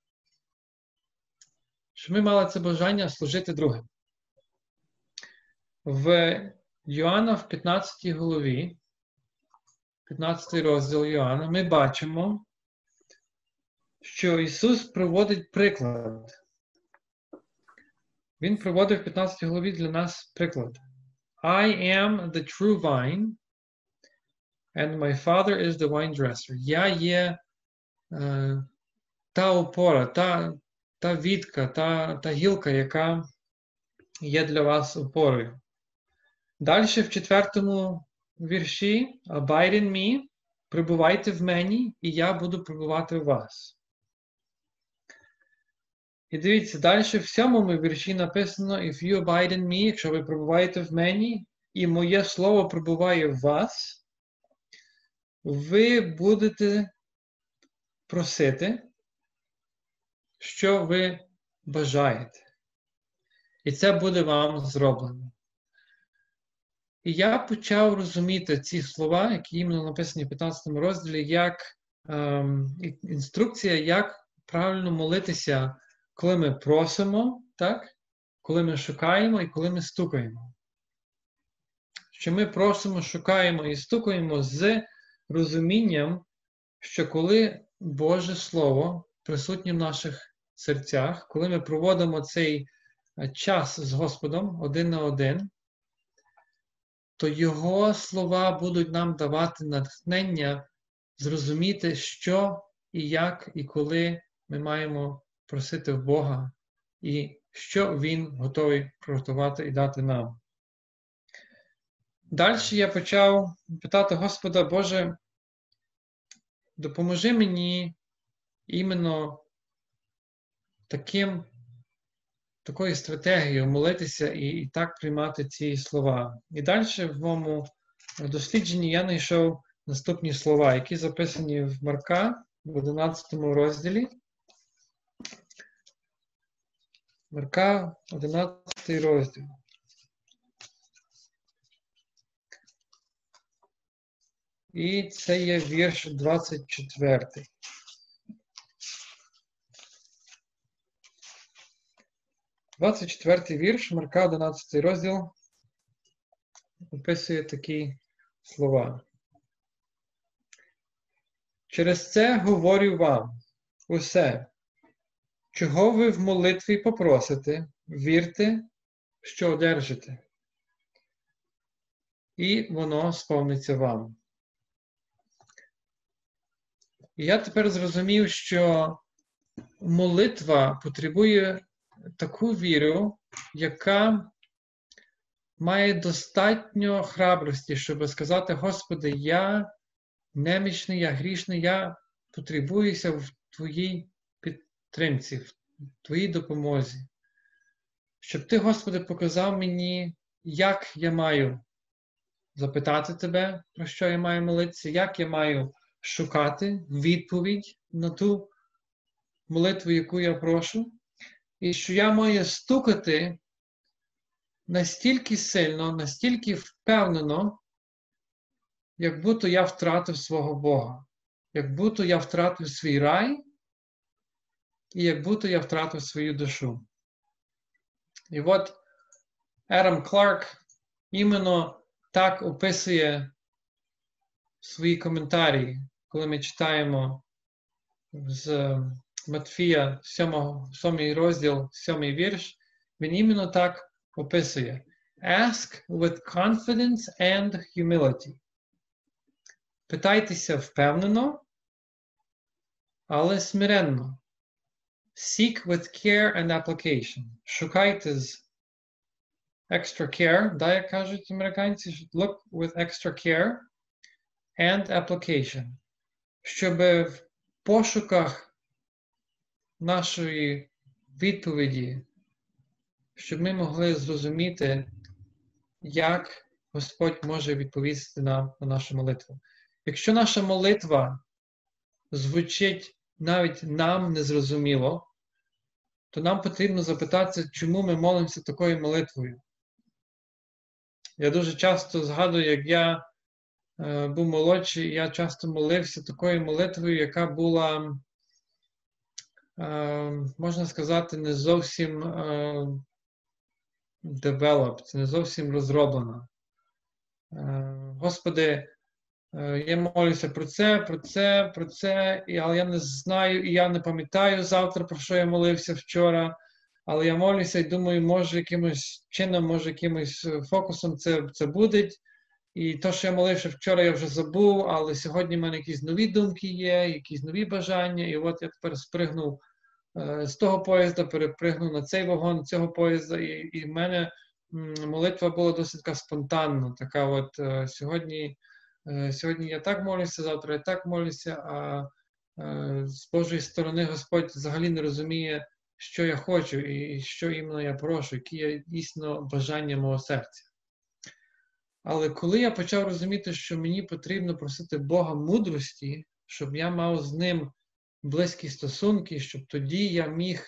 щоб ми мали це бажання служити другим. В Йоанна в 15 главі, 15 розділ Йоанна, ми бачимо, що Ісус проводить приклад. Він проводив в 15 главі для нас приклад. I am the true vine, and my father is the vine dresser. Я є та опора, та вітка, та гілка, яка є для вас опорою. Далі в 4-му вірші Abide in me, прибувайте в мені, і я буду прибувати в вас. І дивіться, далі в 7-му вірші написано If you abide in me, якщо ви прибуваєте в мені, і моє слово прибуває в вас, ви будете просити, що ви бажаєте. І це буде вам зроблено. І я почав розуміти ці слова, які іменно написані в 15 розділі, як інструкція, як правильно молитися, коли ми просимо, так? Коли ми шукаємо і коли ми стукаємо. Що ми просимо, шукаємо і стукаємо з розумінням, що коли Боже Слово присутнє в наших серцях, коли ми проводимо цей час з Господом один на один, то Його слова будуть нам давати натхнення зрозуміти, що і як, і коли ми маємо просити в Бога, і що Він готовий приготувати і дати нам. Далі я почав питати Господа, Боже, допоможи мені іменно такою стратегією молитися і так приймати ці слова. І далі в моєму дослідженні я знайшов наступні слова, які записані в Марка в 11 розділі. Марка, 11 розділ. І це є вірш 24. «24 вірш, Марка, 11 розділ, описує такі слова. Через це говорю вам усе, чого ви в молитві попросите, вірте, що одержите, і воно сповниться вам». І я тепер зрозумів, що молитва потребує таку віру, яка має достатньо храбрості, щоб сказати: Господи, я немічний, я грішний, я потребуюся в Твоїй підтримці, в Твоїй допомозі. Щоб Ти, Господи, показав мені, як я маю запитати Тебе, про що я маю молитися, як я маю шукати відповідь на ту молитву, яку я прошу, і що я маю стукати настільки сильно, настільки впевнено, як будто я втратив свого Бога, як будто я втратив свій рай, і як будто я втратив свою душу. І от Адам Кларк іменно так описує свої коментарі, коли ми читаємо з Матфія 7 розділ, 7 вірш, він іменно так описує. Ask with confidence and humility. Питайтеся впевнено, але смиренно. Seek with care and application. Шукайте з extra care, да, як кажуть американці, look with extra care and application. Щоб в пошуках нашої відповіді, щоб ми могли зрозуміти, як Господь може відповісти на нашу молитву. Якщо наша молитва звучить навіть нам незрозуміло, то нам потрібно запитатися, чому ми молимося такою молитвою. Я дуже часто згадую, як я був молодший, я часто молився такою молитвою, яка була, можна сказати, не зовсім developed, не зовсім розроблена. Господи, я молюся про це, але я не знаю, і я не пам'ятаю завтра, про що я молився вчора, але я молюся і думаю, може якимось чином, може якимось фокусом це буде. І то, що я молився вчора, я вже забув, але сьогодні в мене якісь нові думки є, якісь нові бажання, і от я тепер спригнув з того поїзда, перепригнув на цей вагон цього поїзда, і в мене молитва була досить така спонтанна, така от сьогодні я так молюся, завтра я так молюся, а з Божої сторони Господь взагалі не розуміє, що я хочу і що іменно я прошу, які є дійсно бажання мого серця. Але коли я почав розуміти, що мені потрібно просити Бога мудрості, щоб я мав з Ним близькі стосунки, щоб тоді я міг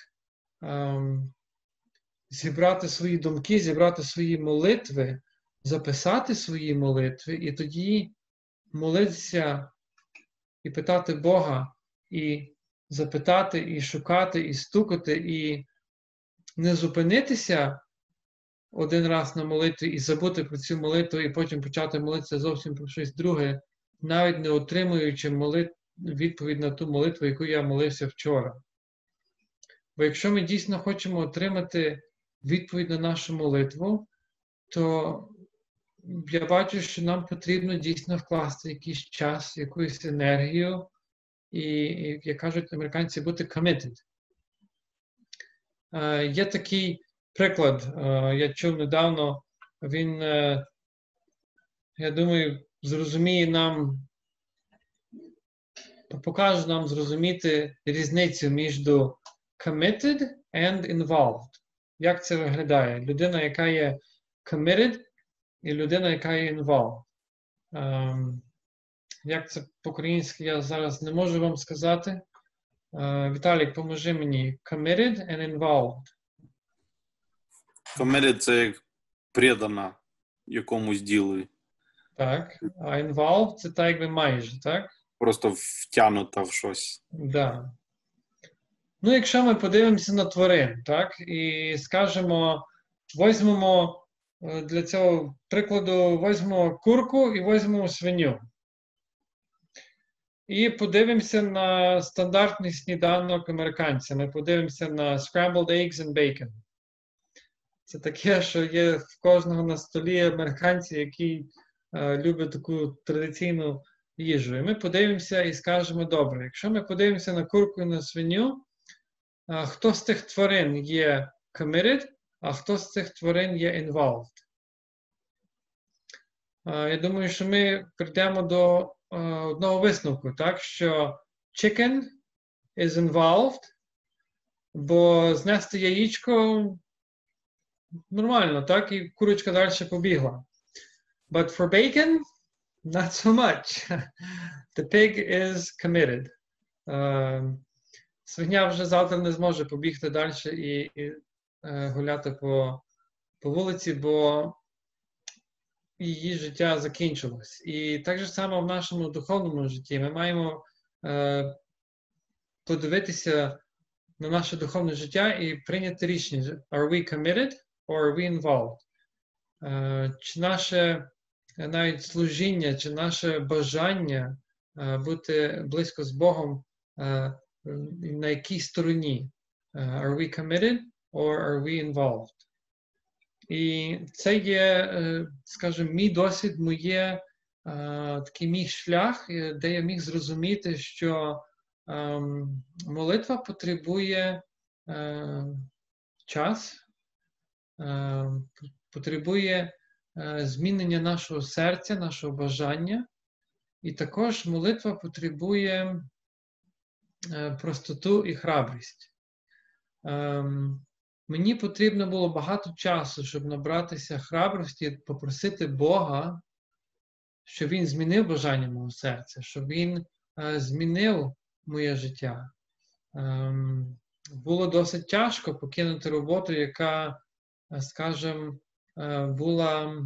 зібрати свої думки, зібрати свої молитви, записати свої молитви, і тоді молитися і питати Бога, і запитати, і шукати, і стукати, і не зупинитися один раз на молитві і забути про цю молитву, і потім почати молитися зовсім про щось друге, навіть не отримуючи відповідь на ту молитву, яку я молився вчора. Бо якщо ми дійсно хочемо отримати відповідь на нашу молитву, то я бачу, що нам потрібно дійсно вкласти якийсь час, якусь енергію і, як кажуть американці, бути committed. Є такий приклад, я чув недавно, він, я думаю, зрозуміє нам, покаже нам зрозуміти різницю між committed and involved. Як це виглядає? Людина, яка є committed, і людина, яка є involved. Як це по-українськи, я зараз не можу вам сказати. Віталік, поможи мені. Committed and involved. Committed – це як предана якомусь ділу. Так. А involved – це так, якби майже, так? Просто втягнута в щось. Да. Ну, якщо ми подивимося на тварин, так, і скажемо, візьмемо для цього прикладу, візьмемо курку і візьмемо свиню. І подивимося на стандартний сніданок американця. Ми подивимося на scrambled eggs and bacon. Це таке, що є в кожного на столі американці, які люблять таку традиційну їжу. І ми подивимося і скажемо, добре, якщо ми подивимося на курку і на свиню, хто з тих тварин є committed, а хто з цих тварин є involved? Я думаю, що ми прийдемо до одного висновку, так, що chicken is involved, бо знести яєчко нормально, так, і курочка далі побігла. But for bacon, not so much. The pig is committed. Свиня вже завтра не зможе побігти далі і гуляти по вулиці, бо її життя закінчилось. І так же само в нашому духовному житті ми маємо подивитися на наше духовне життя і прийняти рішення. Are we committed or are we involved? Чи наше навіть служіння, чи наше бажання бути близько з Богом на якій стороні? Are we committed or are we involved? І це є, скажімо, мій досвід, такий мій шлях, де я міг зрозуміти, що молитва потребує час, потребує змінення нашого серця, нашого бажання, і також молитва потребує простоту і храбрість. Мені потрібно було багато часу, щоб набратися храбрості, попросити Бога, щоб Він змінив бажання мого серця, щоб Він змінив моє життя. Було досить тяжко покинути роботу, яка, скажімо, була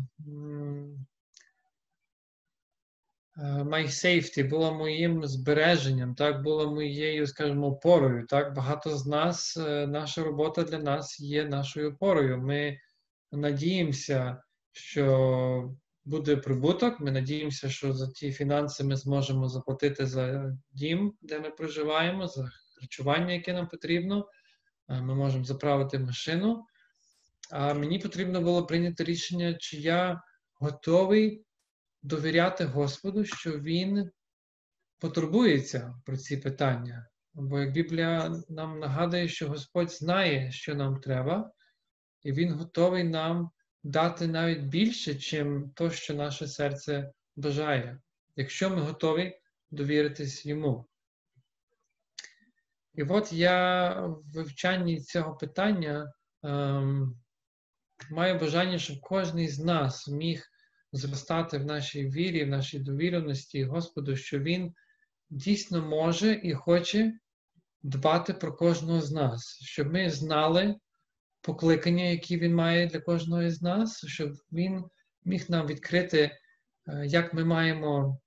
my safety, була моїм збереженням, так, була моєю, скажімо, опорою. Так, багато з нас, наша робота для нас є нашою опорою. Ми надіємося, що буде прибуток, ми надіємося, що за ті фінанси ми зможемо заплатити за дім, де ми проживаємо, за харчування, яке нам потрібно. Ми можемо заправити машину. А мені потрібно було прийняти рішення, чи я готовий довіряти Господу, що Він потурбується про ці питання. Бо як Біблія нам нагадує, що Господь знає, що нам треба, і Він готовий нам дати навіть більше, чим то, що наше серце бажає, якщо ми готові довіритись Йому. І от я в вивчанні цього питання маю бажання, щоб кожен з нас міг зростати в нашій вірі, в нашій довіреності Господу, що Він дійсно може і хоче дбати про кожного з нас, щоб ми знали покликання, які Він має для кожного з нас, щоб Він міг нам відкрити, як ми маємо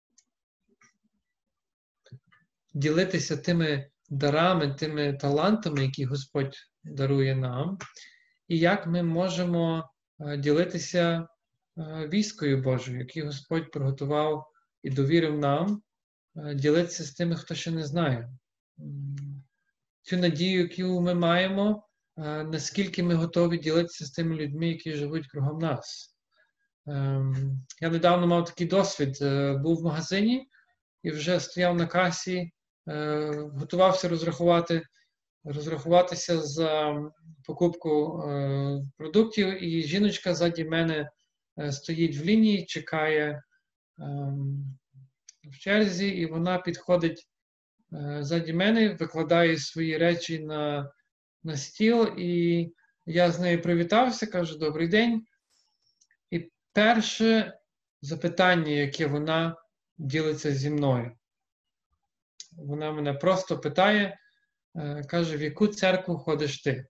ділитися тими дарами, тими талантами, які Господь дарує нам, і як ми можемо ділитися війською Божою, яку Господь приготував і довірив нам, ділитися з тими, хто ще не знає. Цю надію, яку ми маємо, наскільки ми готові ділитися з тими людьми, які живуть кругом нас. Я недавно мав такий досвід. Був в магазині і вже стояв на касі, готувався розрахуватися за покупку продуктів, і жіночка ззаді мене стоїть в лінії, чекає в черзі, і вона підходить ззаді мене, викладає свої речі на стіл, і я з нею привітався, кажу «Добрий день». І перше запитання, яке вона ділиться зі мною. Вона мене просто питає, каже, в яку церкву ходиш ти?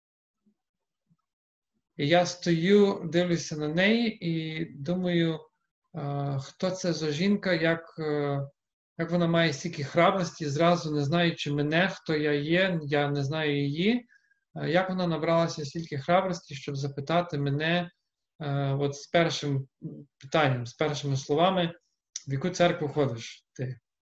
І я стою, дивлюся на неї і думаю, хто це за жінка, як вона має стільки храбрості, зразу не знаючи мене, хто я є, я не знаю її, як вона набралася стільки храбрості, щоб запитати мене от з першим питанням, з першими словами, в яку церкву ходиш ти?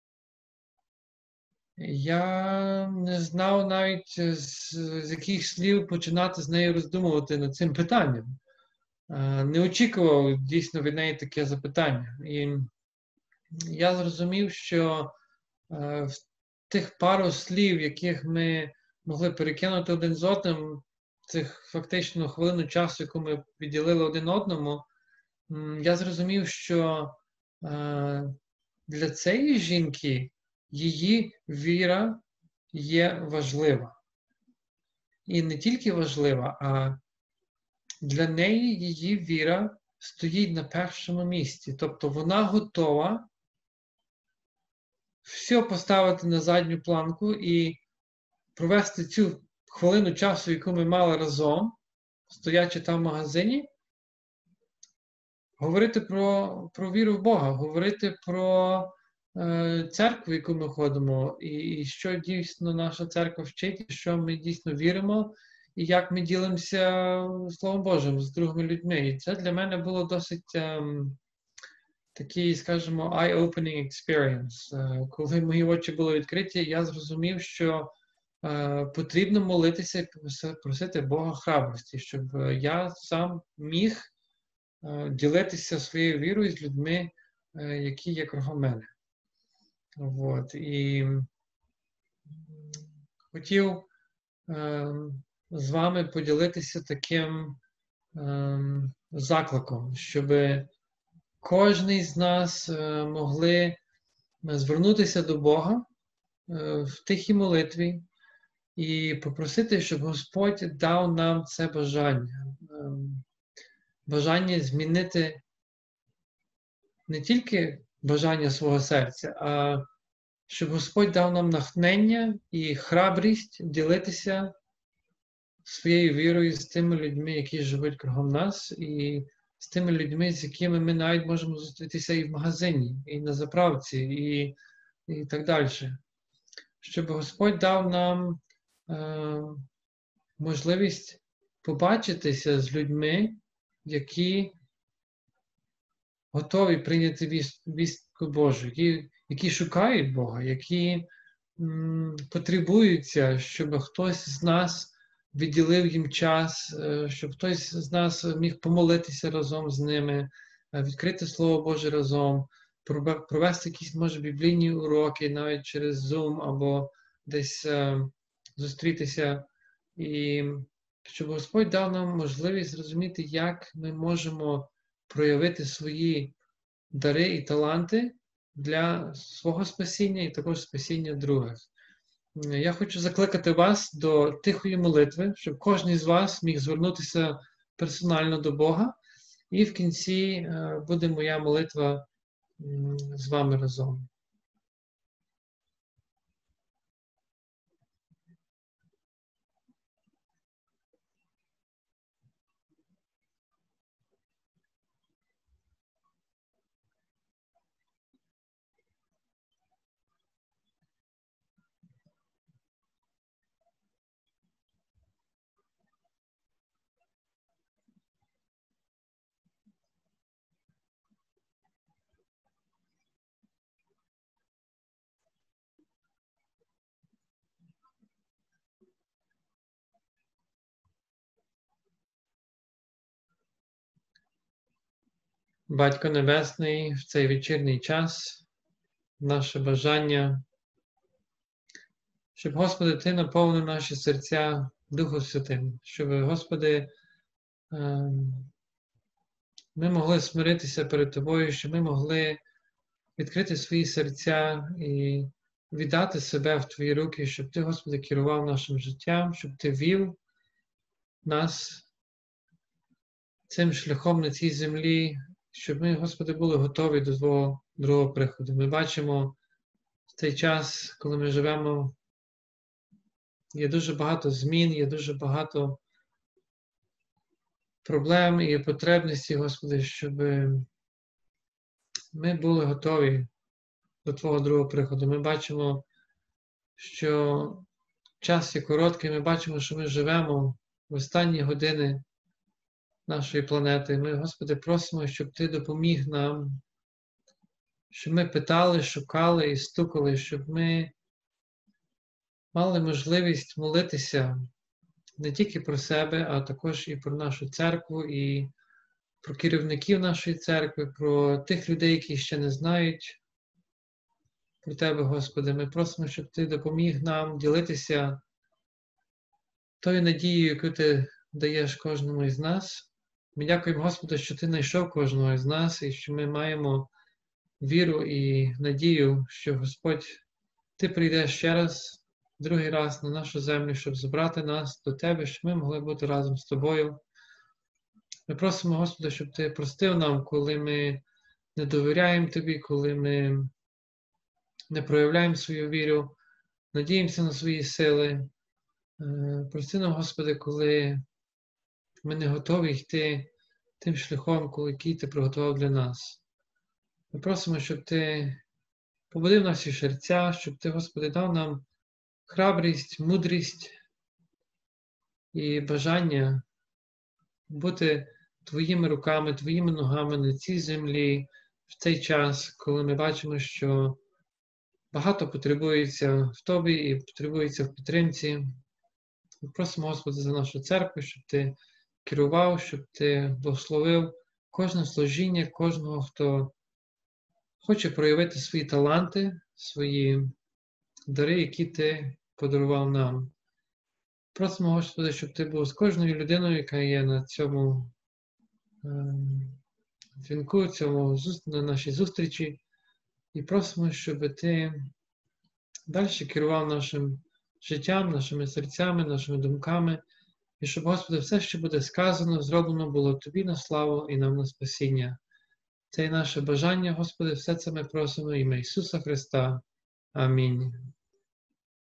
Я не знав навіть, з яких слів починати з нею роздумувати над цим питанням. Не очікував дійсно від неї таке запитання. І я зрозумів, що в тих пару слів, яких ми могли перекинути один з одним, цих фактично хвилину часу, яку ми відділили один одному, я зрозумів, що для цієї жінки її віра є важлива. І не тільки важлива, а для неї її віра стоїть на першому місці. Тобто вона готова все поставити на задню планку і провести цю хвилину часу, яку ми мали разом, стоячи там в магазині, говорити про віру в Бога, говорити про церкву, в яку ми ходимо, і що дійсно наша церква вчить, і що ми дійсно віримо, і як ми ділимося Словом Божим з другими людьми. І це для мене було досить такий, скажімо, eye-opening experience. Коли мої очі були відкриті, я зрозумів, що потрібно молитися і просити Бога храбрості, щоб я сам міг ділитися своєю вірою з людьми, які є кругом мене. От. І хотів з вами поділитися таким закликом, щоб кожен з нас могли звернутися до Бога в тихій молитві і попросити, щоб Господь дав нам це бажання. Бажання змінити не тільки бажання свого серця, а щоб Господь дав нам натхнення і храбрість ділитися своєю вірою з тими людьми, які живуть кругом нас, і з тими людьми, з якими ми навіть можемо зустрітися і в магазині, і на заправці, і так далі. Щоб Господь дав нам можливість побачитися з людьми, які готові прийняти вістку Божу, які шукають Бога, які потребуються, щоб хтось з нас відділив їм час, щоб хтось з нас міг помолитися разом з ними, відкрити Слово Боже разом, провести якісь, може, біблійні уроки навіть через Zoom або десь зустрітися. І щоб Господь дав нам можливість зрозуміти, як ми можемо проявити свої дари і таланти для свого спасіння і також спасіння других. Я хочу закликати вас до тихої молитви, щоб кожен з вас міг звернутися персонально до Бога. І в кінці буде моя молитва з вами разом. Батько Небесний, в цей вечірній час наше бажання, щоб, Господи, Ти наповнив наші серця Духом Святим, щоб, Господи, ми могли смиритися перед Тобою, щоб ми могли відкрити свої серця і віддати себе в Твої руки, щоб Ти, Господи, керував нашим життям, щоб Ти вів нас цим шляхом на цій землі, щоб ми, Господи, були готові до Твого другого приходу. Ми бачимо в цей час, коли ми живемо, є дуже багато змін, є дуже багато проблем і потребностей, Господи, щоб ми були готові до Твого другого приходу. Ми бачимо, що час є короткий, ми бачимо, що ми живемо в останні години нашої планети. Ми, Господи, просимо, щоб Ти допоміг нам, щоб ми питали, шукали і стукали, щоб ми мали можливість молитися не тільки про себе, а також і про нашу церкву, і про керівників нашої церкви, про тих людей, які ще не знають про Тебе, Господи. Ми просимо, щоб Ти допоміг нам ділитися тою надією, яку Ти даєш кожному із нас. Ми дякуємо, Господи, що Ти знайшов кожного із нас, і що ми маємо віру і надію, що, Господь, Ти прийдеш ще раз, другий раз на нашу землю, щоб забрати нас до Тебе, щоб ми могли бути разом з Тобою. Ми просимо, Господи, щоб Ти простив нам, коли ми не довіряємо Тобі, коли ми не проявляємо свою віру, надіємося на свої сили. Прости нам, Господи, коли ми не готові йти тим шляхом, який Ти приготував для нас. Ми просимо, щоб Ти побудив наші серця, щоб Ти, Господи, дав нам храбрість, мудрість і бажання бути Твоїми руками, Твоїми ногами на цій землі в цей час, коли ми бачимо, що багато потребується в Тобі і потребується в підтримці. Ми просимо, Господи, за нашу церкву, щоб Ти керував, щоб Ти благословив кожне служіння, кожного, хто хоче проявити свої таланти, свої дари, які Ти подарував нам. Просимо, Господи, щоб Ти був з кожною людиною, яка є на цьому дзвінку, на нашій зустрічі. І просимо, щоб Ти далі керував нашим життям, нашими серцями, нашими думками. І щоб, Господи, все, що буде сказано, зроблено було Тобі на славу і нам на спасіння. Це і наше бажання, Господи, все це ми просимо в ім'я Ісуса Христа. Амінь.